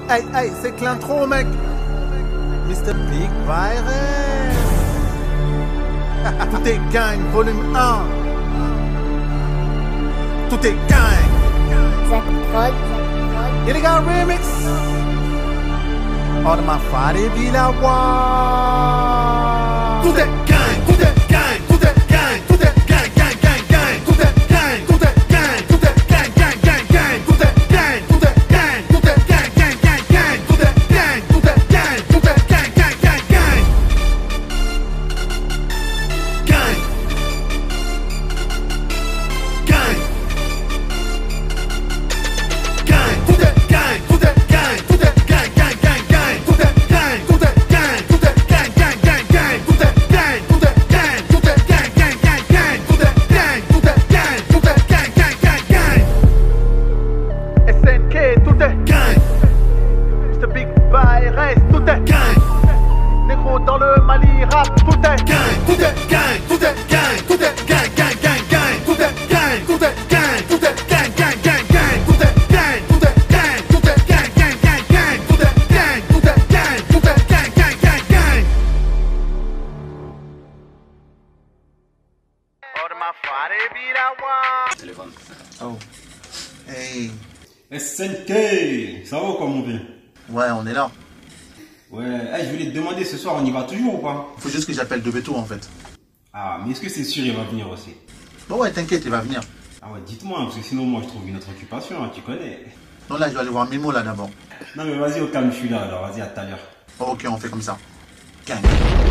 Hey, c'est que l'intro, mec. Mr. Big Virus. Tout est gang, volume 1. Tout est gang. Illegal remix. On m'a fait Villawa. Tout est gang, tout est gang, tout est gang, tout est gang, gang, gang, gang. Tout est gang, tout est gang, tout est gang, gang, gang, gang. Tout est gang, tout est gang, tout est gang, gang, gang, gang. Tout est gang, tout est gang, tout est gang, gang, gang, gang. Gang. Gang. Gang, tout est gang, tout est gang, tout est gang, gang, gang, gang. Tout est gang, tout est gang, tout est gang, gang, gang, gang. Tout est gang, tout est gang, tout est gang, gang, gang, gang. Tout est gang, tout est gang, tout est gang, gang, gang, gang. Snk, tout est gang. Mr. Big Virus, tout est gang. Négro dans le Mali rap, tout est gang, tout est gang, tout est gang, tout est gang, gang, gang, gang. Tout est gang, tout est gang, tout est gang, gang, gang, gang. Tout est gang, tout est gang, tout est gang, gang, gang, gang. Tout est gang, tout est gang, tout est gang, gang, gang, gang. Téléphone. Oh. Hey. SNK, ça va ou quoi mon vieux? Ouais, on est là. Ouais, hey, je voulais te demander ce soir, on y va toujours ou pas? Faut juste que j'appelle De Beto en fait. Ah, mais est-ce que c'est sûr il va venir aussi? Bon ouais, t'inquiète, il va venir. Ah ouais, dites-moi, parce que sinon moi je trouve une autre occupation, hein, tu connais. Non, là, je vais aller voir Mimo là d'abord. Non mais vas-y au calme, je suis là, alors vas-y à tout à l'heure. Oh, ok, on fait comme ça. Gang.